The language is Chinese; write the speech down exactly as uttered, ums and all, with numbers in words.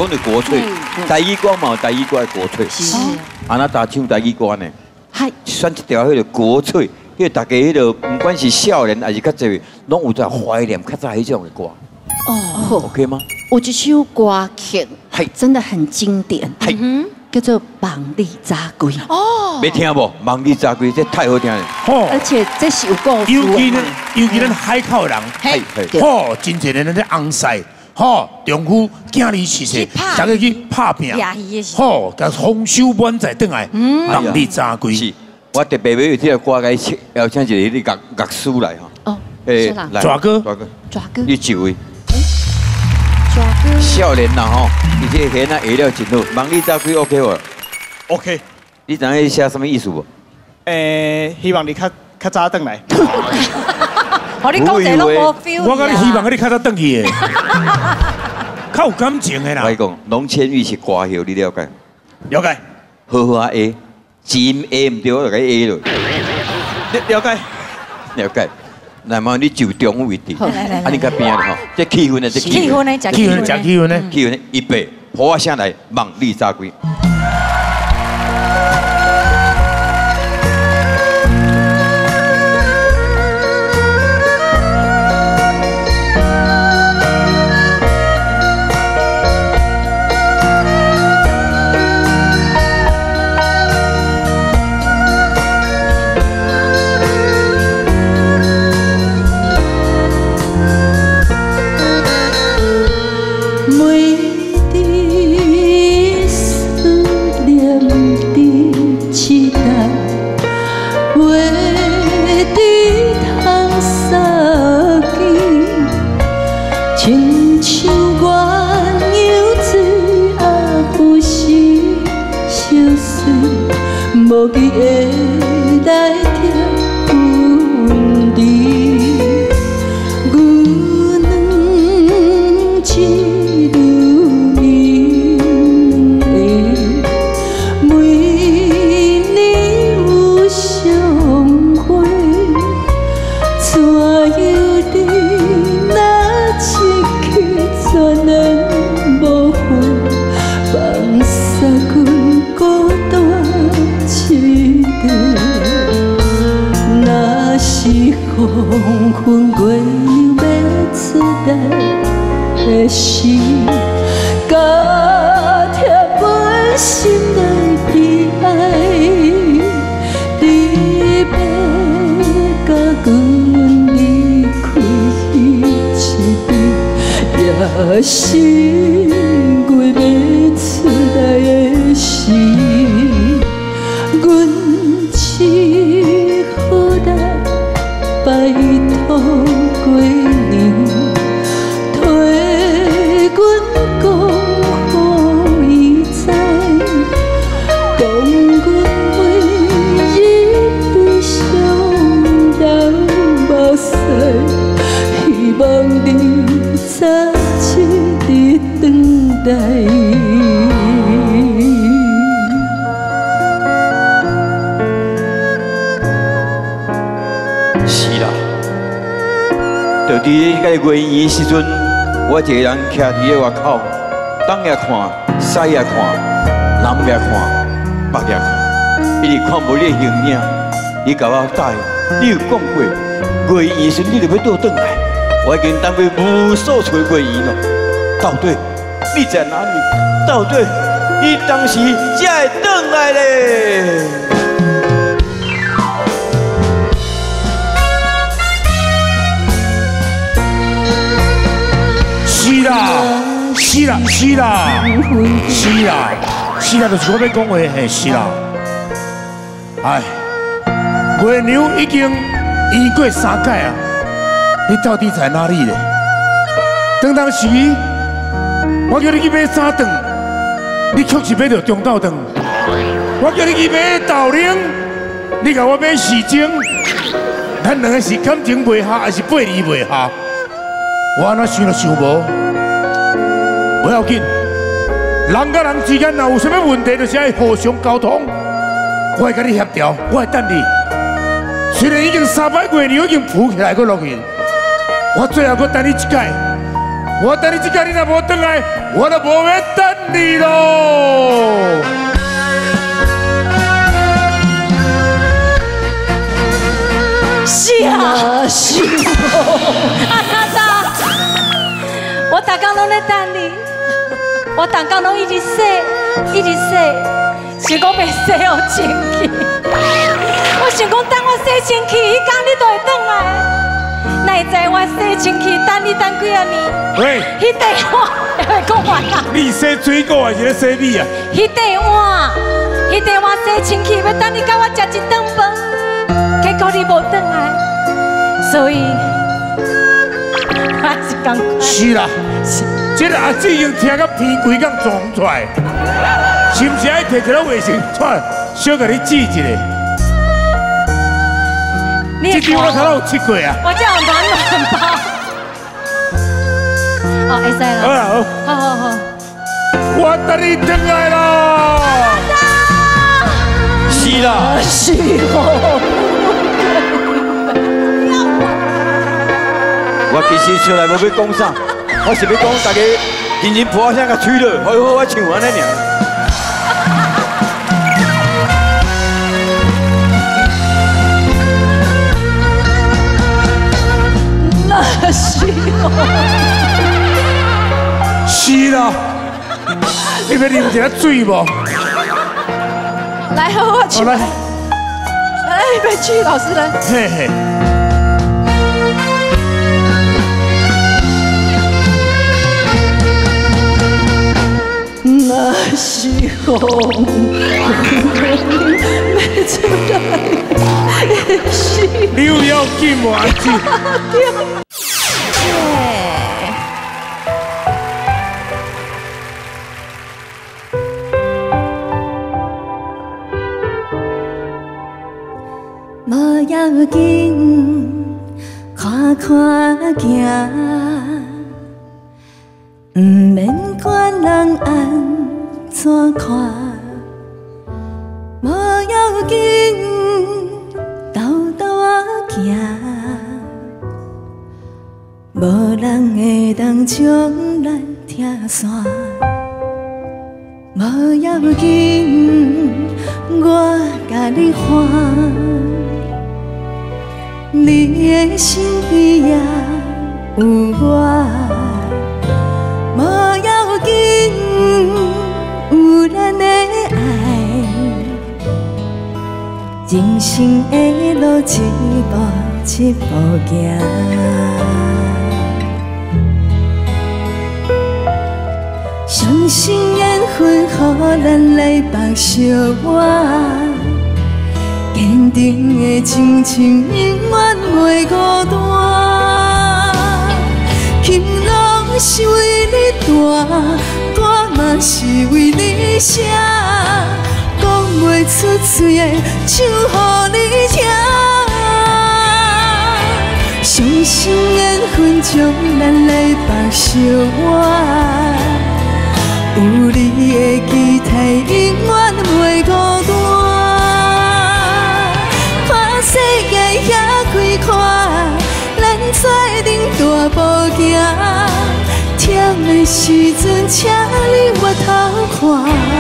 讲到国粹，台语歌嘛有台语歌的国粹， 是啊那打唱台语歌呢， 嗨， 选一条迄个国粹，迄个大家迄个不管是少年还是较侪，拢有在怀念较早迄种的歌。 哦 ，OK 吗？ 我这首歌曲嗨真的很经典， 嗨， 叫做《望你扎龟》 哦， 没听无？望你扎龟，这太好听了。 哦， 而且这是有故事尤其呢的， 尤其咱海口人， 嘿嘿， 吼，真侪人咧红晒，吼，丈夫囝儿逝世，大家去拍拼，吼，甲丰收满载转来，望你扎龟。 是，我特别要有这个歌来请邀请一个你乐乐师来哈。 哦，是啦， 来抓哥， 抓哥， 抓哥， 你几位？ 抓哥， 少年啦吼，你这个现啊下了真好，望你扎龟 OK 无 OK， 你知影写什么意思无？ 诶，希望你较较早转来。 我你讲这拢无 feel。 我甲你希望你较早转去的，较有感情的啦。 我讲，龙千玉是歌后，你了解？ 了解， 好好啊 A， 字音 A 唔对，我就给 A 了。 了解， 了解。那么你就中位置，啊你较边的吼，这气氛的这气氛呢，食气氛食气氛呢， 气氛预备，好啊声来，望你扎龟。 无记会来听阮哩，阮两一如因的，每年有相会，怎样的那一刻全然无悔，放下阮孤单。若是黄昏月亮要出来的时，加贴阮心内悲哀，你要甲阮离开一边，也是月要出来的时。阮只好来拜托过娘，替阮讲，予伊知，讲阮唯一悲伤流目屎，希望你早一日转来。就伫迄个月圆时阵，我一个人徛伫咧外口，东也看，西也看，南也看，北也看，一直看无你的形影。你甲我答应，你有讲过，月圆时你就要倒转来。我已经等过无数次月圆了，到底你在哪里？到底你当时才会转来咧？ 是啦，是啦，是啦，是啦，是啦，就是我要讲话嘿，是啦。哎，月娘已经移过三届啊，你到底在哪里呢？当当时，我叫你去买三顿，你却是买到中昼顿；我叫你去买豆奶，你甲我买四钟，咱两个是感情袂合，还是背离袂合？我安那想都想无。不要紧，人甲人之间若有啥物问题，就是爱互相沟通。我会甲你协调，我会等你。虽然已经三百月娘已经浮起来，搁落去，我最后搁等你一届。 我等你这个你若无回来，我就无要等你咯。 是啊，是啊，阿达，我大家拢在等你，我大家拢一直说，一直说，是讲袂洗好清气。我想讲，等我洗清气，迄天你就会转来。哪会知我洗清气，等你等几啊年？ 喂， 迄地碗会会讲完啦。 你洗水果还是咧洗米啊？ 迄地碗，迄地碗洗清气，要等你甲我食一顿饭，结果你无转来，所以我是讲。 是啦，这个阿姊已经听到天规港撞出来，是不是爱摕一个卫生纸，小甲你指一下？这句我头头有吃过啊。 我这有暖暖包。哦，会使啦。 好啦好。 好好好。 我等你回来啦。 是啦。 是哦。 我其实出来无要讲啥，我是要讲大家认真抱声甲吹落，好好我唱安尼尔。 是哦， 是啦，你要啉一下水无？ 来和我去。 来， 来，别去，老师来。 嘿嘿。 那是风，没出来的是。 你有要紧无？阿姊。 无要紧，看看行，毋免管人安怎看。无要紧，豆豆啊行，无人会当将咱拆散。无要紧，我甲你还。你的身边也有我，无要紧，有咱的爱，人生的路一步一步行。相信缘分，予咱来白相我。坚定的亲情，永远袂孤单。情拢是为你弹，歌嘛是为你写。讲袂出嘴的，唱予你听。相信缘分将咱来白相我。有你的期待，永远袂孤单。世界遐开阔，咱做阵大步行。忝的时阵，请你回头看。